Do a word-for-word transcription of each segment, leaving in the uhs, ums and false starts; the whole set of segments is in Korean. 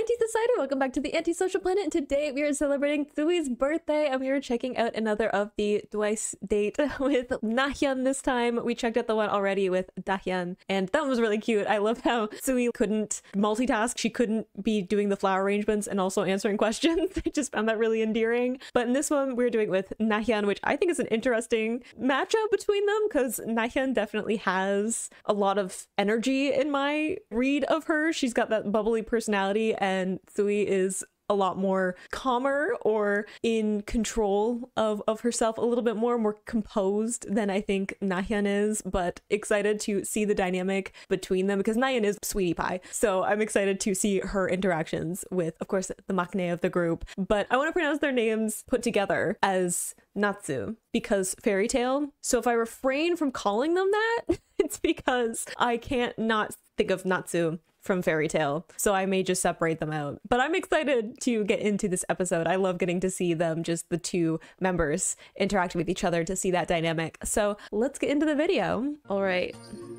nineties Society, welcome back to the Antisocial Planet, and today we are celebrating Thui's birthday, and we are checking out another of the twice date with Nahyun this time. We checked out the one already with Dahyun, and that one was really cute. I love how Thui couldn't multitask. She couldn't be doing the flower arrangements and also answering questions. I just found that really endearing. But in this one, we're doing with Nahyun, which I think is an interesting matchup between them, because Nahyun definitely has a lot of energy in my read of her. She's got that bubbly personality, and Thui is a lot more calmer or in control of, of herself, a little bit more, more composed than I think Nahyun is, but excited to see the dynamic between them because Nahyun is sweetie pie. So I'm excited to see her interactions with, of course, the maknae of the group. But I want to pronounce their names put together as Natsu because fairy tale. So if I refrain from calling them that, it's because I can't not think of Natsu from Fairy Tail, so I may just separate them out. But I'm excited to get into this episode. I love getting to see them, just the two members interacting with each other, to see that dynamic. So let's get into the video. All right.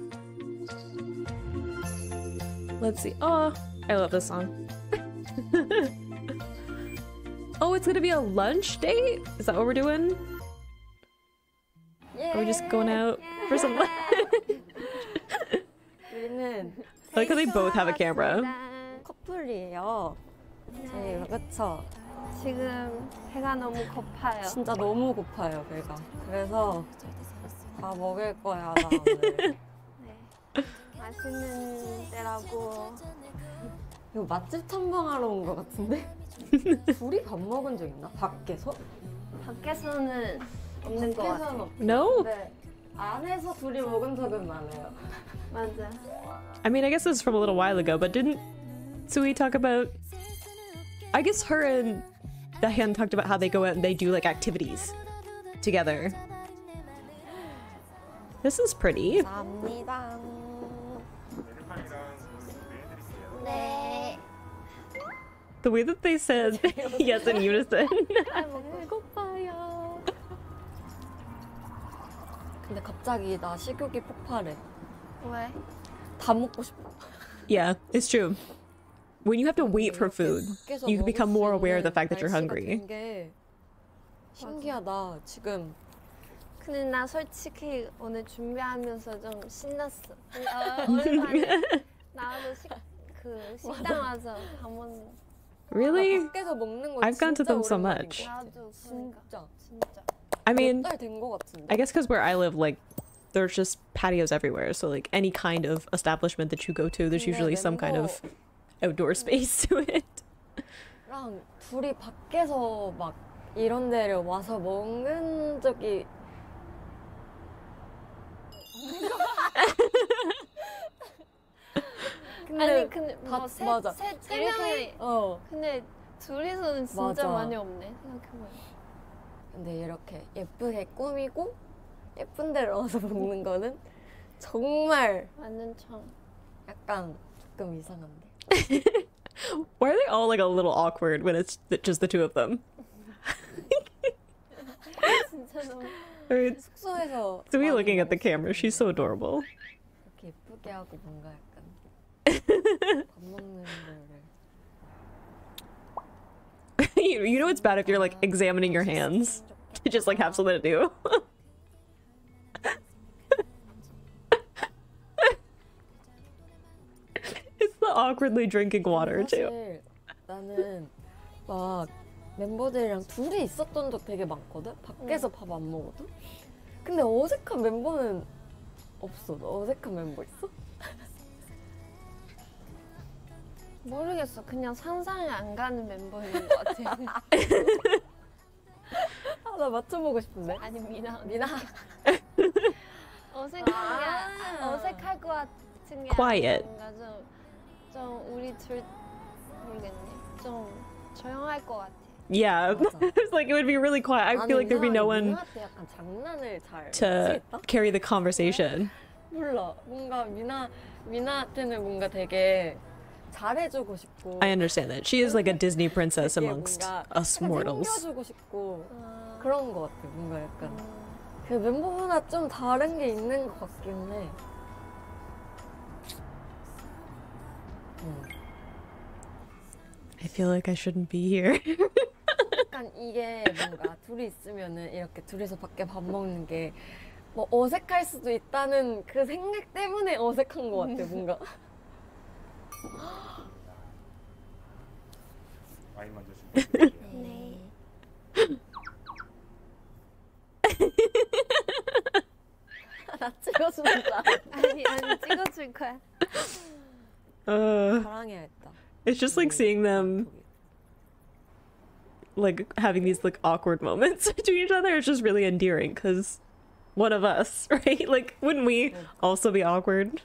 Let's see. Oh, I love this song. Oh, it's gonna be a lunch date? Is that what we're doing? Are we just going out for some lunch? I like how they both have a camera. 커플이에요. 저희가 그쵸? 지금 배가 너무 고파요. 진짜 너무 고파요, 배가. 그래서 다 먹을 거야, 나 오늘. 네. 맛있는 데라고. 이거 맛집 탐방하러 온 거 같은데? 둘이 밥 먹은 적 있나? 밖에서? 밖에서는 없는 거 같아요. No? 네. 안에서 둘이 먹은 적은 많아요. 맞아. I mean, I guess this is from a little while ago, but didn't Thui talk about... I guess her and Dahyun talked about how they go out and they do like activities together. This is pretty. 감사합니다. 네. The way that they said yes in unison. 배고파요. 근데 갑자기 나 식욕이 폭발해. 왜? 다 먹고 싶어. Yeah, it's true. When you have to wait for food, you become more aware of the fact that you're hungry. 신기하다, 지금. 근데 나 솔직히 오늘 준비하면서 좀 신났어. 어, 오랜만에 나도 식, 그 식당 와서 밥 먹는. Really? 밖에서 먹는 거 I've gone to 진짜 them so 오랜만인 much. 것 같아. 나도 진짜. 진짜. I mean, 몇 달 된 것 같은데. I guess because where I live, like, there's just patios everywhere. So, like, any kind of establishment that you go to, there's usually some kind of outdoor space to it. 랑 둘이 밖에서 막 이런 데를 와서 먹은 적이 근데 아니 근데 다 뭐 맞아. 세, 세 명이 어. 근데 둘이서는 진짜 맞아. 많이 없네 생각해보면. 근데 이렇게 예쁘게 꾸미고 예쁜 데를 와서 먹는 거는 정말 완전 참. 약간 조금 이상한데. Why are they all like a little awkward when it's th- just the two of them? 진짜 너무. Or 숙소에서 Thui 많이 looking at the 먹었어. camera, she's so adorable. 이렇게 예쁘게 하고 뭔가 약간 밥 먹는 거를 you, you know it's bad if you're like examining your hands to just like have something to do. It's the awkwardly drinking water too. 사실 나는 막 멤버들이랑 둘이 있었던 적 되게 많거든? 밖에서 밥 안 먹어도? 근데 어색한 멤버는 없어. 너 어색한 멤버 있어? 모르겠어. 그냥 상상이 안 가는 멤버인 것 같아. 아, 나 맞춰보고 싶은데. 아니 미나. 미나. 어색한 게 아. 어색할 것 같은 게 Quiet. 뭔가 좀, 좀 우리 둘 모르겠네. 좀 조용할 것 같아. Yeah, 맞아. it's like it would be really quiet. I feel like there'd be no one 미나한테 약간 장난을 잘 to 치겠다? carry the conversation. 몰라. 뭔가 미나 미나한테는 뭔가 되게 잘해주고 싶고. I understand that. She is like a Disney princess 되게 amongst 뭔가 us mortals. 챙겨주고 싶고 아, 그런 것 같아. 뭔가 약간 음, 그 멤버마다 좀 다른 게 있는 것 같긴 해. 음. I feel like I shouldn't be here. 약간 이게 뭔가 둘이 있으면은 이렇게 둘이서 밖에 밥 먹는 게 뭐 어색할 수도 있다는 그 생각 때문에 어색한 것 같아 뭔가. 와인만 드시고. 네. 나 찍어준다. 아니 아니 찍어줄 거야. Uh, 사랑해야겠다. it's just like seeing them like having these like awkward moments to each other. It's just really endearing because one of us, right? Like, wouldn't we also be awkward?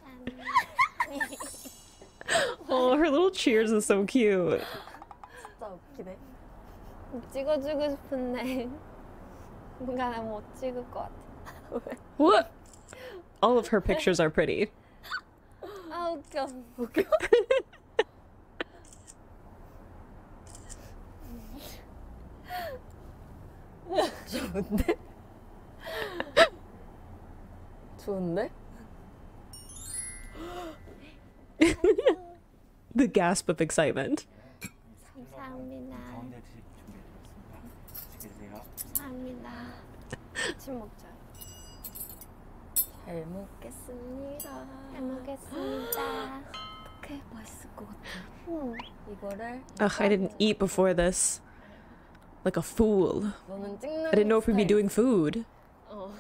Oh, her little cheers is so cute. 진짜 웃기네. 찍어주고 싶은데 뭔가 나 못 찍을 것 같아. What? All of her pictures are pretty. 아 웃겨. 웃겨? 좋은데? 좋은데? The gasp of excitement. 감사합니다. 가운데 드실 준비해드렸습니다. 맛있게 드세요. 감사합니다. 같이 먹자. 잘 먹겠습니다. 잘 먹겠습니다. 어떡해? 맛있을 것 같아. 음. 이거를 Ugh, I didn't eat before this. Like a fool. 너는 찍는 I didn't know if we'd be 스타일. doing food. 어.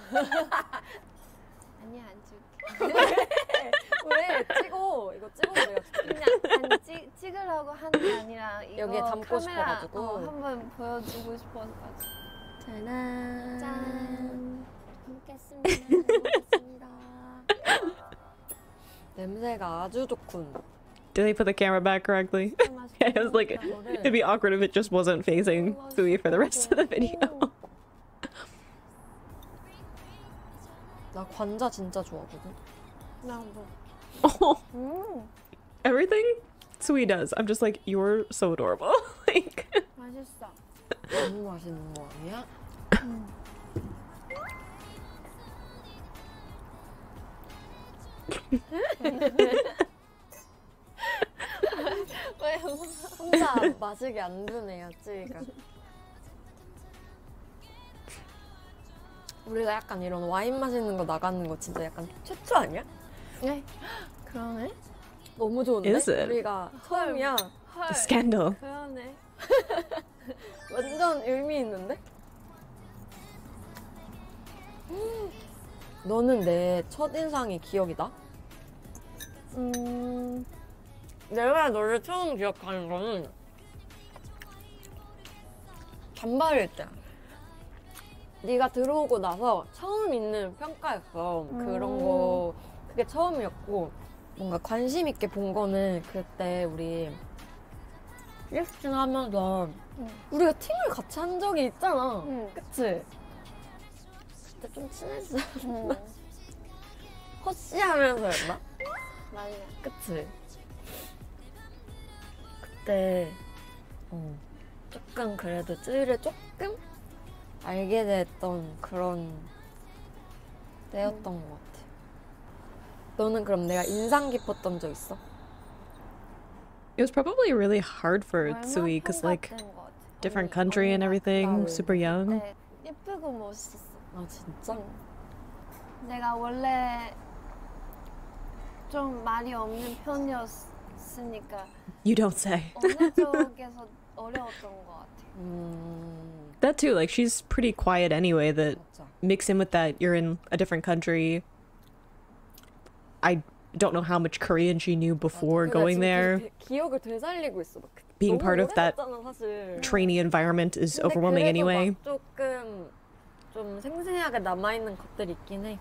아니야 안 줄게. 왜? 찍어. 이거 찍어 내가 줄게. 그냥 아니 찍 찍으려고 하는 게 아니라 이거 여기에 담고 카메라, 싶어가지고. 어, 한번 보여주고 싶어서 가지고. 짜란. 짠. 먹겠습니다. 잘 먹겠습니다. 냄새가 아주 좋군. Did they put the camera back correctly? I was like, it'd be awkward if it just wasn't facing Sui for the rest of the video. 나 관자 진짜 좋아하거든. 나도. Oh, 음 everything Sui does. I'm just like, you're so adorable. Like, 맛있어. 너무 맛있는 거 아니야? 왜 혼자 마시게 안 드네요, 찌가. 우리가 약간 이런 와인 마시는 거 나가는 거 진짜 약간 최초 아니야? 네. 그러네. 너무 좋은데? Is it? 우리가 처음이야. 헐. scandal. 그러네. 완전 의미 있는데? 너는 내 첫인상이 기억이 나? 음. 내가 너를 처음 기억하는 거는 단발일 때야. 네가 들어오고 나서 처음 있는 평가였어. 그런 거 그게 처음이었고 뭔가 관심 있게 본 거는 그때 우리 리프팅 하면서 응. 우리가 팀을 같이 한 적이 있잖아. 응. 그치? 그때 좀 친했어. 음. 허씨 하면서였나? 맞아. 그치? 그때 어, 조금 그래도 쯔위를 조금 알게 됐던 그런 때였던 것 같아. 너는 그럼 내가 인상 깊었던 적 있어? It was probably really hard for Sui because like different country and everything, super young. 네, 예쁘고 멋있었어. 아 진짜? 응. 내가 원래 좀 말이 없는 편이었으니까 You don't say. 어느 쪽에서 어려웠던 것 같아. 음 That too, like she's pretty quiet anyway. That 맞아. mix in with that you're in a different country. I don't know how much Korean she knew before 맞아. going 근데 there. 지금 되- 기억을 되살리고 있어. 막 그- Being 너무 part of that 오래됐잖아, 사실. trainee environment is 근데 overwhelming 그래도 anyway. 막 조금 좀 생생하게 남아있는 것들이 있긴 해.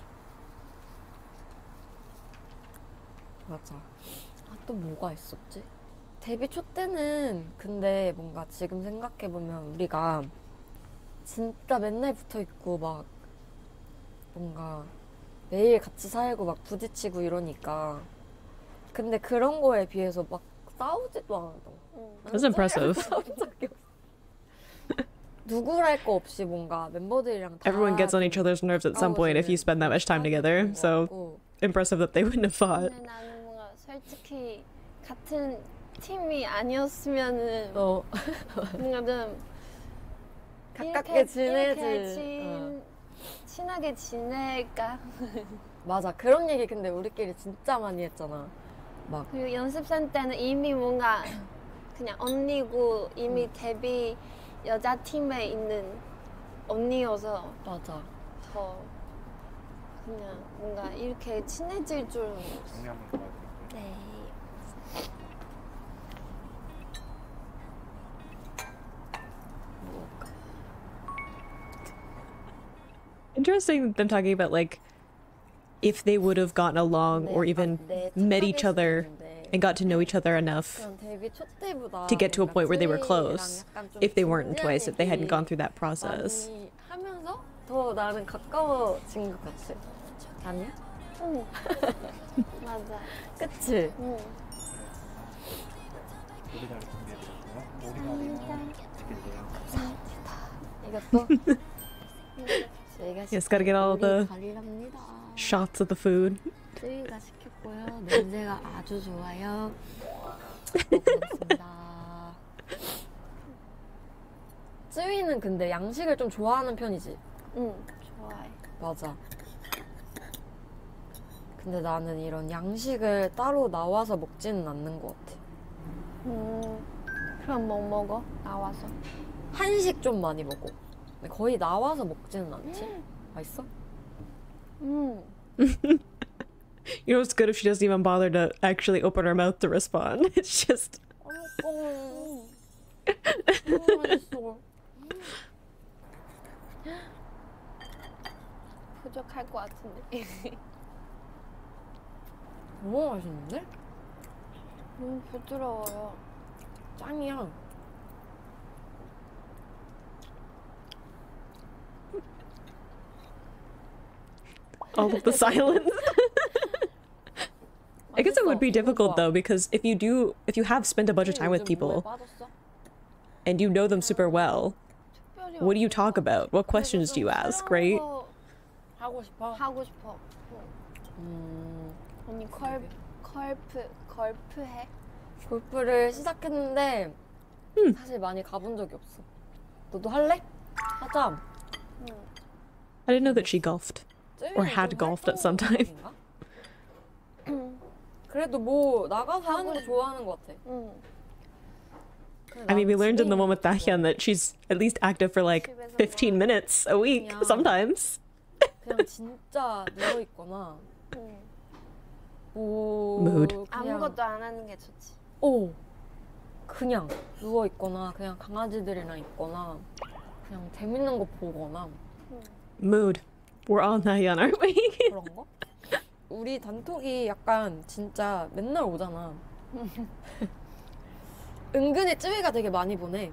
맞아. 아, 또 뭐가 있었지? 데뷔 초 때는 근데 뭔가 지금 생각해보면 우리가 진짜 맨날 붙어있고 막 뭔가 매일 같이 살고 막 부딪히고 이러니까 근데 그런 거에 비해서 막 싸우지도 않았던 거. That's impressive. 싸운 적이 없어. 누구랄 거 없이 뭔가 멤버들이랑 다 Everyone gets on each other's nerves at some point if you spend that much time together. So impressive that they wouldn't have fought. 근데 나는 뭔가 솔직히 같은 팀이 아니었으면은 너 뭔가 좀 가깝게 이렇게, 지내지. 이렇게 친, 친하게 지낼까? 맞아. 그런 얘기 근데 우리끼리 진짜 많이 했잖아. 막 그리고 연습생 때는 이미 뭔가 그냥 언니고 이미 데뷔 여자 팀에 있는 언니여서 맞아. 더 그냥 뭔가 이렇게 친해질 줄은 몰랐어. 정리 한번 도와드릴게요. 네. Interesting them talking about like if they would have gotten along or even 네, met 착각일 each 수도 other 있는데 and got to know each other enough 그냥 데뷔 초 때보다 to get to a 뭔가 point where they were 쯔위랑 close 약간 좀 if they weren't 진지한 twice, if they hadn't 얘기 gone through that process. 많이 하면서 더 나는 가까워진 것 같아. 아니야? 응. 맞아. 그치? 응. 오리다리 준비해드렸고요. 오리다리는 드릴게요. 이것도 저희가 Yes, gotta get all the 관리랍니다. shots of the food. 쯔위가 시켰고요. 냄새가 아주 좋아요. 먹겠습니다. 쯔위는 근데 양식을 좀 좋아하는 편이지? 응. 좋아해. 맞아. 근데 나는 이런 양식을 따로 나와서 먹지는 않는 것 같아. 음. 그럼 뭐 먹어? 나와서. 한식 좀 많이 먹어. 근데 거의 나와서 먹지는 않지? 맛있어? 음. You know what's good if she doesn't even bother to actually open her mouth to respond. It's just 어머, 너무 맛있어. 부족할 것 같은데. 너무 맛있는데? 너무 부드러워요. 짱이야. all of the silence. I guess it would be 맛있어. difficult 너무 좋아. though because if you do if you have spent a bunch of time with 요즘 people 뭐에 빠졌어? and you know them super well, 특별히 what do you 없어. talk about? What questions do you 그래서 좀 ask, 새로운 right? 거 하고 싶어? 하고 싶어. 응. 음, 언니 걸 걸프 걸프 해? 골프를 시작했는데 음. 사실 많이 가본 적이 없어. 너도 할래? 하자. 응. I didn't know that she golfed. Or 쯔위는 had 좀 golfed at some time. 활동적인가? 그래도 뭐 나가서 하는 거 좋아하는 것 같아. 응. I mean, we learned in the one with 다 Dahyun that she's at least active for like fifteen minutes a week Yeah. sometimes. 그냥 진짜 누워 있거나 응. 뭐 Mood. 그냥 아무것도 안 하는 게 좋지. 오 그냥 누워 있거나 그냥 강아지들이랑 있거나 그냥 재밌는 거 보거나 Mood. We're all Nahyun, aren't we? 그런 거? 우리 단톡이 약간 진짜 맨날 오잖아. 은근히 쯔위가 되게 많이 보내.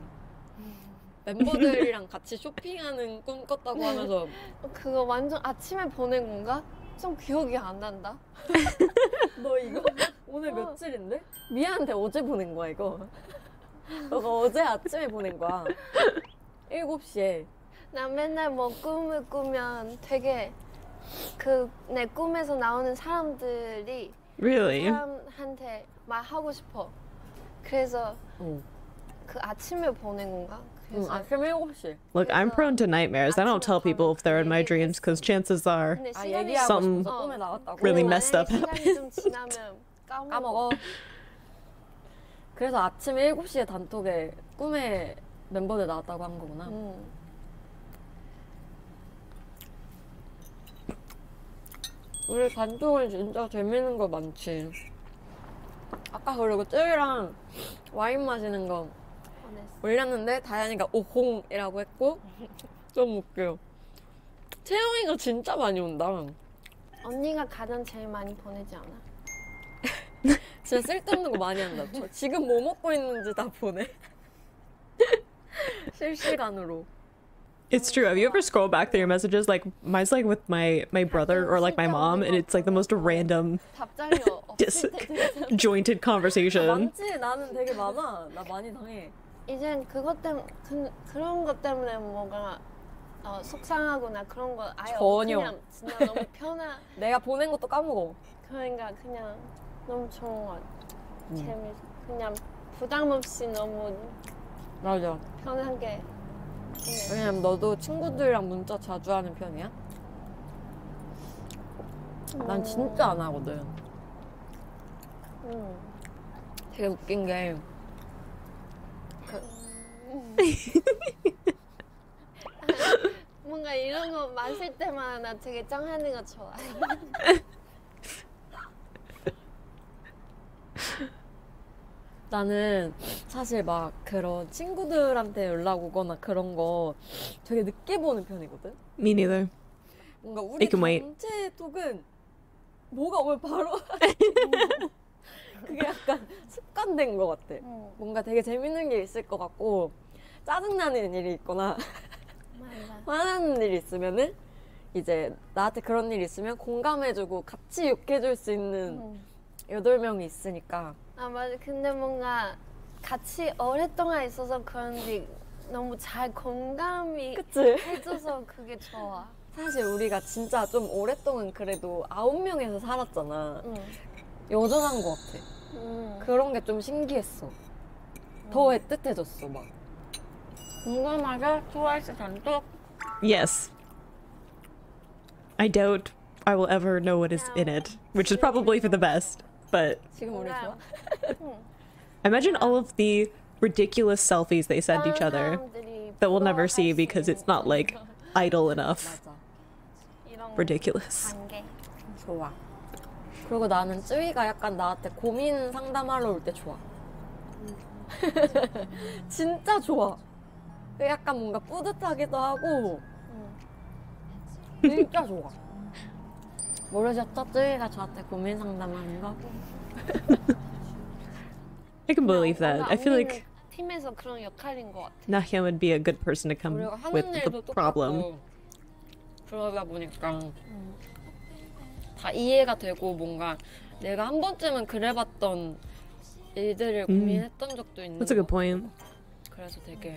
멤버들이랑 같이 쇼핑하는 꿈 꿨다고 하면서 어, 그거 완전 아침에 보낸 건가? 좀 기억이 안 난다. 너 이거 오늘 어. 며칠인데? 미안한데 어제 보낸 거야 이거. 너가 어제 아침에 보낸 거야. 일곱 시에. 나 맨날 뭐 꿈을 꾸면 되게 그 내 꿈에서 나오는 사람들이 Really? 사람한테 말하고 싶어. 그래서 응. 그 아침에 보낸 건가? 응, 그래서 아침 일곱 시. Look, I'm prone to nightmares. I don't tell people if they're in my dreams because chances are 근데 아 시간이 얘기하고 Some 싶어서 어. 꿈에 나왔다고? really 근데 messed up 만약에 시간이 좀 지나면 까먹어. 까먹어. 그래서 아침 일곱 시에 단톡에 꿈에 멤버들 나왔다고 한 거구나. 응. 우리 단톡은 진짜 재밌는 거 많지. 아까 그리고 쯔이랑 와인 마시는 거 보냈어. 올렸는데 다현이가 오홍이라고 했고 좀 웃겨. 채영이가 진짜 많이 온다. 언니가 가장 제일 많이 보내지 않아? 진짜 쓸데없는 거 많이 한다. 저 지금 뭐 먹고 있는지 다 보내. 실시간으로. it's true. Have you ever scrolled back through your messages? Like mine's like with my my brother or like my mom, and it's like the most random 답장이 어- dis- 없을 때 되게 jointed conversation. 많지? 나는 되게 많아. 나 많이 당해. 이젠 그것 때문에 그, 그런 것 때문에 뭐가 어, 속상하거나 그런 거 아예 전혀. 그냥 진짜 너무 편하 내가 보낸 것도 까먹어. 그러니까 그냥 너무 좋은 것 같아. 음. 재밌어. 그냥 부담 없이 너무 맞아. 편하게. 왜냐면 너도 친구들이랑 문자 자주 하는 편이야? 난 진짜 안 하거든. 음. 되게 웃긴 게 뭔가 이런 거 마실 때마다 나 되게 짱하는 거 좋아해. 나는 사실 막 그런 친구들한테 연락 오거나 그런 거 되게 늦게 보는 편이거든? Me neither. 뭔가 우리 I can wait. 단체 톡은 뭐가 오면 바로 그게 약간 습관된 것 같아. 응. 뭔가 되게 재밌는 게 있을 것 같고 짜증나는 일이 있거나 맞아. 화나는 일이 있으면은 이제 나한테 그런 일이 있으면 공감해주고 같이 욕해줄 수 있는 응. 여덟 명이 있으니까 아 맞아. 근데 뭔가 같이 오랫동안 있어서 그런지 너무 잘 공감이 그치? 해줘서 그게 좋아. 사실 우리가 진짜 좀 오랫동안 그래도 아홉 명에서 살았잖아. 응. 여전한 것 같아. 응. 그런 게 좀 신기했어. 더 애틋해졌어 막. 궁금하게 트와이스 단톡? Yes. I doubt I will ever know what is in it, which is probably for the best. But 지금 우리 좋아? imagine all of the ridiculous selfies they send each other that we'll never see because it's not like idle enough. 맞아. 이런 Ridiculous. 관계. 좋아. 그리고 나는 쯔위가 약간 나한테 고민 상담하러 올 때 좋아. 진짜 좋아. 약간 뭔가 뿌듯하기도 하고 진짜 좋아. 모르셨죠? 쯔위가 저한테 고민 상담하는 거? I can believe that. I feel like 팀에서 그런 역할인 것 같아. Nahyun would be a good person to come 우리가 with 하는 the 일도 problem. 똑같고 그러다 보니까 다 이해가 되고 뭔가 내가 한 번쯤은 그래봤던 일들을 음. 고민했던 적도 있는 That's a good 것 point. 같고 그래서 되게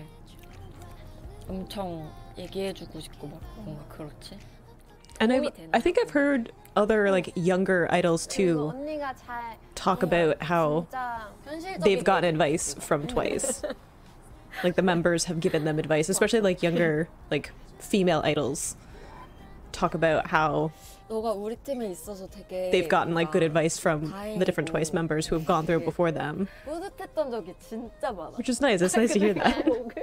엄청 얘기해주고 싶고 막 뭔가 그렇지. And I've, 도움이 되나? I think I've heard other like younger idols 그리고 too 언니가 잘 talk about how 진짜 현실적인 they've gotten 얘기. advice from Twice. Like the members have given them advice, especially like younger like female idols talk about how 너가 우리 팀에 있어서 되게 they've gotten like good 뭔가 advice from the different Twice members who have gone through it before them, 뿌듯했던 적이 진짜 많아. which is nice. It's nice to hear that.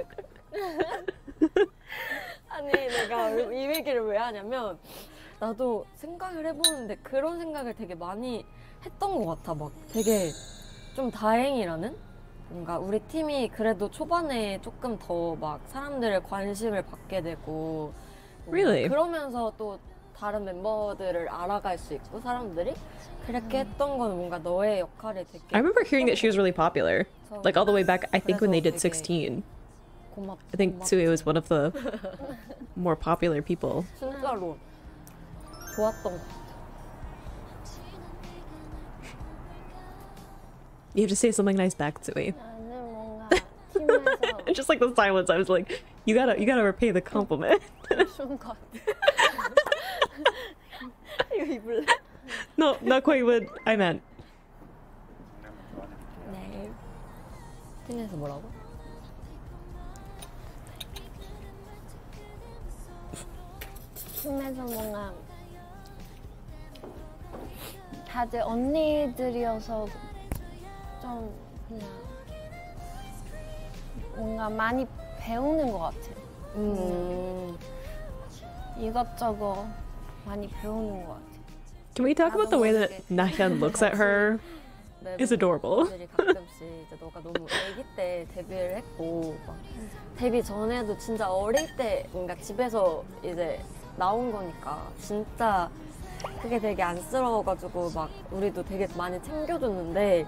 아니 내가 이 얘기를 왜 하냐면 나도 생각을 해보는데 그런 생각을 되게 많이 했던 것 같아. 막 되게 좀 다행이라는? 뭔가 우리 팀이 그래도 초반에 조금 더 막 사람들의 관심을 받게 되고 뭔가 Really? 그러면서 또 다른 멤버들을 알아갈 수 있고 사람들이 그렇게 했던 건 뭔가 너의 역할이 되게 I remember hearing that she was really popular, like all the way back. I think when they did 그래서 되게 sixteen. 고맙, I think 고맙- Tsue was one of the more popular people. 진짜로 좋았던 것 같아. You have to say something nice back, Tsue. 나는 뭔가 팀에서 Just like the silence, I was like, you gotta, you gotta repay the compliment. 좋은 것 같아. 이거 입을래? No, not quite what I meant. 네. 팀에서 뭐라고? 팀에서 뭔가 다들 언니들이어서 좀 그냥 뭔가 많이 배우는 것 같아. 음. 이것저것 많이 배우는 것 같아. Can we talk about the way that Nahyun looks at her? It's adorable. 멤버들이 가끔씩 이제 너가 너무 아기 때 데뷔를 했고 막 데뷔 전에도 진짜 어릴 때 뭔가 집에서 이제 나온 거니까 진짜 그게 되게 안쓰러워가지고 막 우리도 되게 많이 챙겨줬는데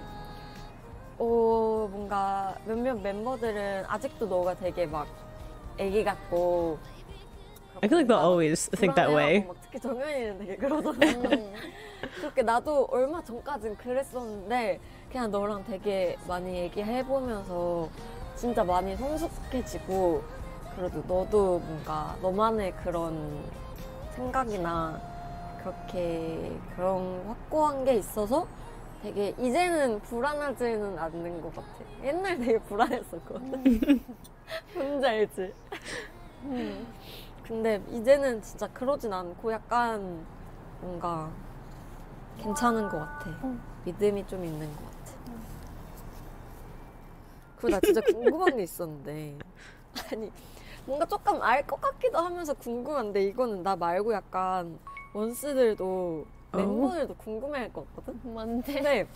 어 뭔가 몇몇 멤버들은 아직도 너가 되게 막 애기 같고 I feel like they'll always think that way. 불안해하고 막 특히 정현이는 되게 그러잖아. 음, 그렇게 나도 얼마 전까진 그랬었는데 그냥 너랑 되게 많이 얘기해보면서 진짜 많이 성숙해지고 그래도 너도 뭔가 너만의 그런 생각이나 그렇게 그런 확고한 게 있어서 되게 이제는 불안하지는 않는 것 같아. 옛날 되게 불안했었거든. 뭔지 알지? 음. 근데 이제는 진짜 그러진 않고 약간 뭔가 괜찮은 것 같아. 응. 믿음이 좀 있는 것 같아. 그리고 나 진짜 궁금한 게 있었는데 아니 뭔가 조금 알 것 같기도 하면서 궁금한데 이거는 나 말고 약간 원스들도 어? 멤버들도 궁금해할 것 같거든? 뭔데? 근데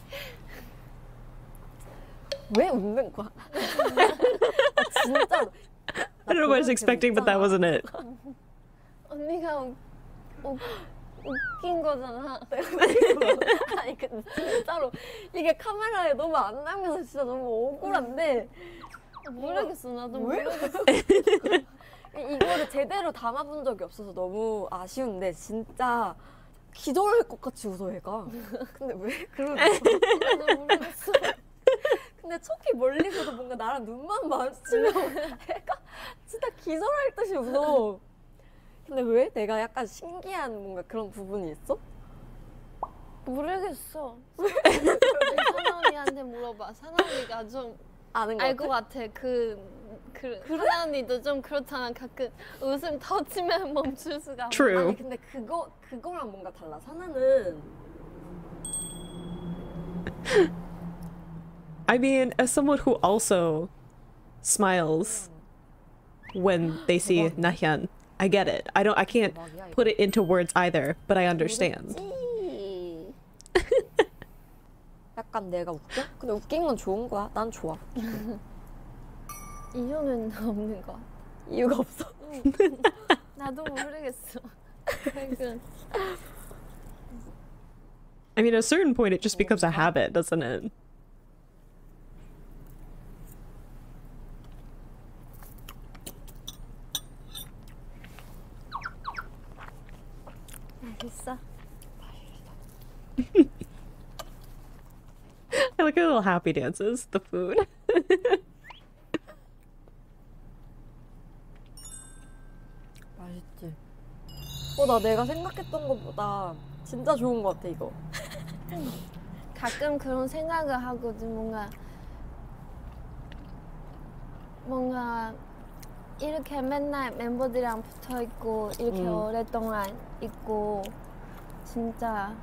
왜 웃는 거야? 아, 진짜 I don't know what I was expecting, but that wasn't it. 언니가 웃, 웃, 웃긴 거잖아. 아니 근데 진짜로 이게 카메라에 너무 안 나면서 진짜 너무 억울한데 모르겠어. 나도 왜? 모르겠어. 이거를 제대로 담아본 적이 없어서 너무 아쉬운데 진짜 기절할 것 같이 웃어 얘가. 근데 왜 그러지? 나도 모르겠어. 근데 척키 멀리서도 뭔가 나랑 눈만 마주치면 얘가 진짜 기절할 듯이 웃어. 근데 왜? 내가 약간 신기한 뭔가 그런 부분이 있어? 모르겠어. 사나 언니한테 물어봐. 사나 언니가 좀 아는 거 알 것 같아? 같아. 그, 그 사나 언니도 좀 그렇잖아. 가끔 웃음 터치면 멈출 수가 없어. True. 아니 근데 그거 그거랑 뭔가 달라. 사나는 I mean, as someone who also smiles when they see Nahyan, I get it. I don't I can't 대박이야 이거. put it into words either, but I understand. 모르겠지. 약간 내가 웃겨? 근데 웃긴 건 좋은 거야. 난 좋아. 이유는 없는 것 같아. 이유가 없어. 나도 모르겠어. 그러니까 I mean, at a certain point, it just becomes a habit, doesn't it? 맛있어. I like how little happy dances, the food. 맛있지. 어, 나 내가 생각했던 것보다 진짜 좋은 것 같아 이거. 가끔 그런 생각을 하거든. 뭔가 뭔가 이렇게 맨날 멤버들이랑 붙어 있고 이렇게 음. 오랫동안 있고 진짜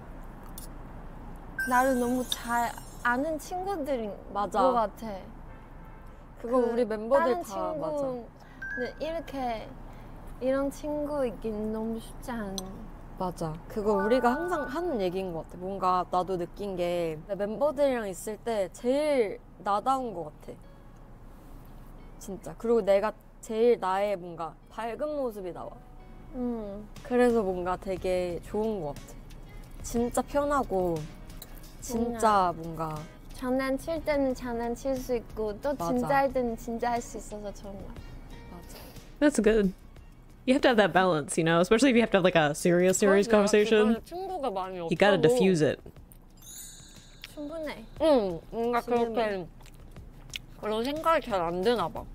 나를 너무 잘 아는 친구들인 맞아. 것 같아. 그거 그 우리 멤버들 다른 다 맞아. 친구는 이렇게 이런 친구 있긴 너무 쉽지 않은. 맞아. 그거 우리가 항상 하는 얘기인 것 같아. 뭔가 나도 느낀 게 멤버들이랑 있을 때 제일 나다운 것 같아. 진짜. 그리고 내가 제일 나의 뭔가 밝은 모습이 나와. 음. 그래서 뭔가 되게 좋은 것 같아. 진짜 편하고 진짜 뭔가 장난칠 때는 장난칠 수 있고 또 맞아. 진짜 할 때는 진짜 할 수 있어서 정말. 맞아. That's good. You have to have that balance, you know, especially if you have to have like a serious, serious conversation. 친구가 많이 없어. You gotta diffuse it. 충분해. 응, 뭔가 지금은. 그렇게 그런 생각이 잘 안 드나 봐.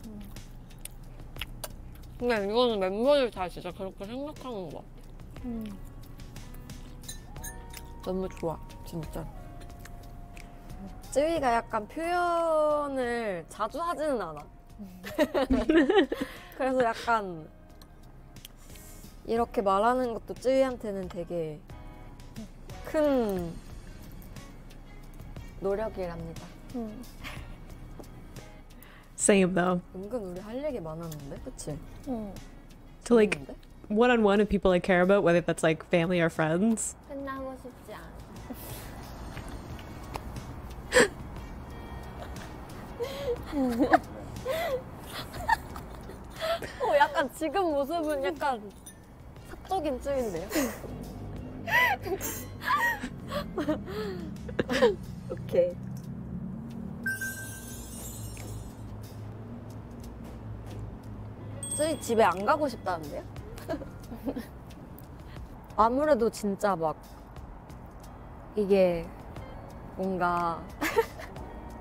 근데 이거는 멤버들 다 진짜 그렇게 생각하는 거 같아. 음. 너무 좋아, 진짜. 쯔위가 약간 표현을 자주 하지는 않아. 그래서 약간 이렇게 말하는 것도 쯔위한테는 되게 큰 노력이랍니다. 음. Same though. 은근 우리 할 얘기 많았는데, 그치? 음. To like 있는데? one on one with people I care about, whether that's like family or friends. 끝나고 싶지 않아. 어, 약간 지금 모습은 약간 사적인 쯔위인데요? 오케이. 쯔위 집에 안 가고 싶다는데요? 아무래도 진짜 막 이게 뭔가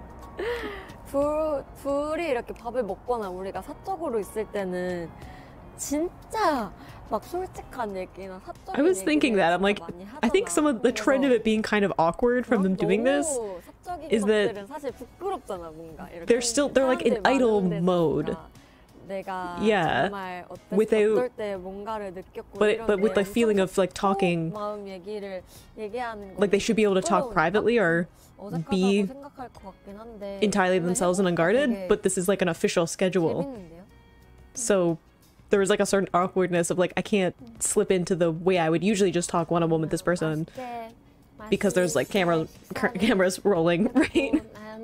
둘, 둘이 이렇게 밥을 먹거나 우리가 사적으로 있을 때는 진짜 막 솔직한 얘기나 사적인 I was thinking that. I'm like, I think some of the trend of it being kind of awkward from them doing this is that they're still, they're like in idle mode. Yeah, with a, but it, but with the feeling of like talking, like they should be able to talk privately or be entirely themselves and unguarded, but this is like an official schedule. So there was like a certain awkwardness of like, I can't slip into the way I would usually just talk one-on-one with this person because there's like camera cameras rolling, right?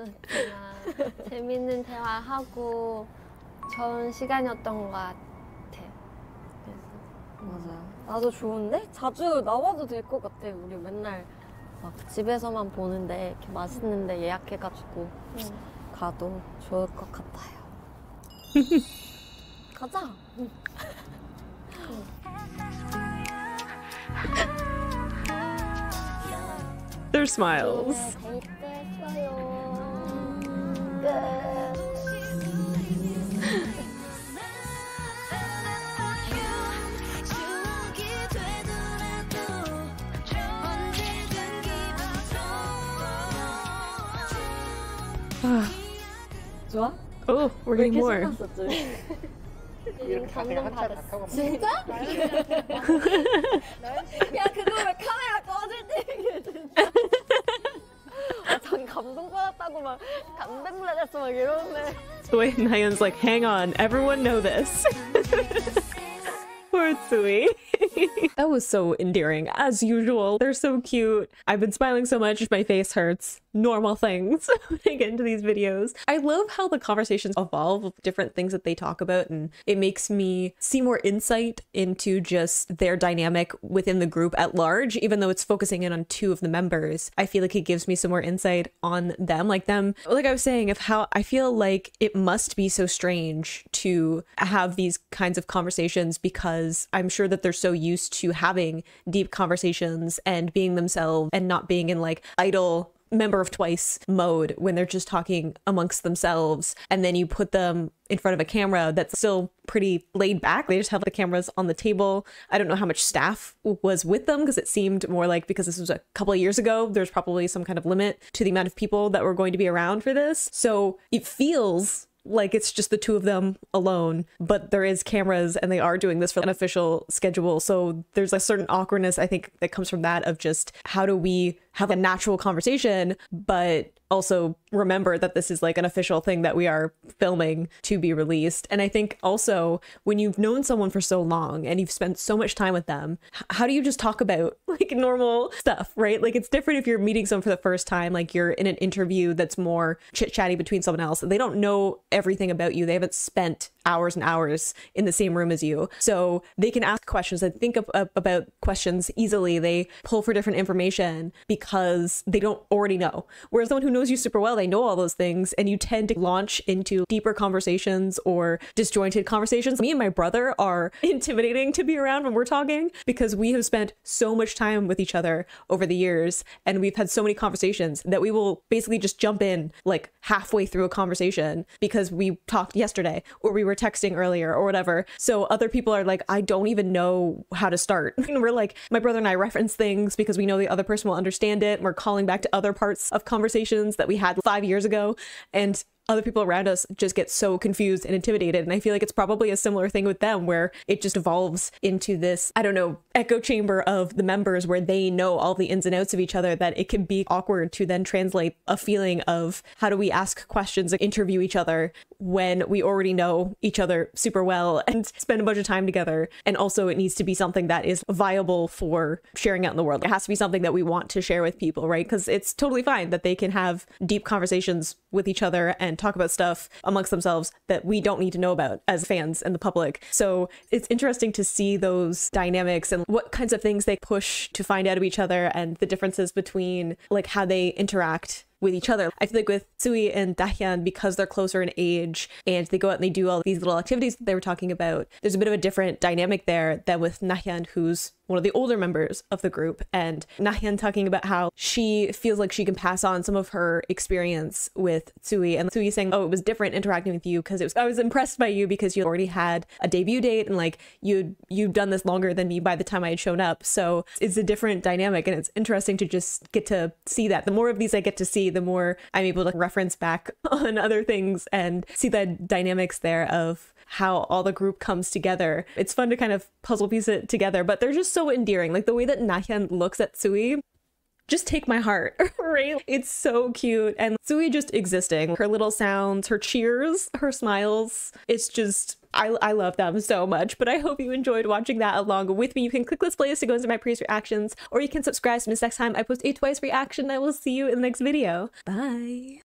재밌는 대화하고 좋은 시간이었던 것 같아. 맞아요. 나도 좋은데? 자주 나와도 될 것 같아. 우리 맨날 막 집에서만 보는데 이렇게 맛있는 데 예약해가지고 응. 가도 좋을 것 같아요. 가자! Their smiles. 좋아? Oh, we're getting more. 이렇게 그냥 한차 다 타고 진짜? 야 그거 왜 카메라 꺼질 때 얘기해 진짜? 아, 전 감동받았다고 막 감동받았어 막 이러는데. The way Nayeon's like, hang on, everyone know this. Poor Tsui. That was so endearing, as usual. They're so cute. I've been smiling so much, my face hurts. Normal things when I get into these videos. I love how the conversations evolve with different things that they talk about, and it makes me see more insight into just their dynamic within the group at large, even though it's focusing in on two of the members. I feel like it gives me some more insight on them, like them, like I was saying, of how I feel like it must be so strange to have these kinds of conversations because I'm sure that they're so used to having deep conversations and being themselves and not being in like idle member of Twice mode when they're just talking amongst themselves, and then you put them in front of a camera that's still pretty laid back. They just have the cameras on the table. I don't know how much staff was with them because it seemed more like, because this was a couple of years ago, there's probably some kind of limit to the amount of people that were going to be around for this. So it feels like it's just the two of them alone, but there is cameras and they are doing this for an official schedule. So there's a certain awkwardness, I think, that comes from that of just how do we have a natural conversation, but also remember that this is like an official thing that we are filming to be released. And I think also when you've known someone for so long and you've spent so much time with them, how do you just talk about like normal stuff, right? Like it's different if you're meeting someone for the first time, like you're in an interview that's more chit-chatty between someone else. They don't know everything about you. They haven't spent hours and hours in the same room as you. So they can ask questions and think of, uh, about questions easily. They pull for different information because they don't already know. Whereas someone who knows you super well, they know all those things, and you tend to launch into deeper conversations or disjointed conversations. Me and my brother are intimidating to be around when we're talking because we have spent so much time with each other over the years, and we've had so many conversations that we will basically just jump in like halfway through a conversation because we talked yesterday or we were texting earlier or whatever. So other people are like, I don't even know how to start. And we're like, my brother and I reference things because we know the other person will understand it. We're calling back to other parts of conversations that we had five years ago, and other people around us just get so confused and intimidated. And I feel like it's probably a similar thing with them where it just evolves into this, I don't know, echo chamber of the members where they know all the ins and outs of each other, that it can be awkward to then translate a feeling of how do we ask questions and interview each other when we already know each other super well and spend a bunch of time together. And also it needs to be something that is viable for sharing out in the world. It has to be something that we want to share with people, right? Because it's totally fine that they can have deep conversations with each other and talk about stuff amongst themselves that we don't need to know about as fans and the public. So it's interesting to see those dynamics and what kinds of things they push to find out of each other and the differences between like how they interact with each other. I feel like with Tsui and Dahyun, because they're closer in age and they go out and they do all these little activities that they were talking about, there's a bit of a different dynamic there than with Nahyun, who's one of the older members of the group, and Nahyun talking about how she feels like she can pass on some of her experience with Tsui, and Tsui saying, oh, it was different interacting with you because it was I was impressed by you because you already had a debut date and like you'd you'd done this longer than me by the time I had shown up. So it's a different dynamic, and it's interesting to just get to see that. The more of these I get to see, the more I'm able to reference back on other things and see the dynamics there of how all the group comes together. It's fun to kind of puzzle piece it together, but they're just so endearing. Like the way that Nahyun looks at Tsui, just take my heart, right? It's so cute. And Tsui just existing, her little sounds, her cheers, her smiles, it's just, I, I love them so much. But I hope you enjoyed watching that along with me. You can click this playlist to go into my previous reactions, or you can subscribe to miss next time I post a Twice reaction. I will see you in the next video. Bye.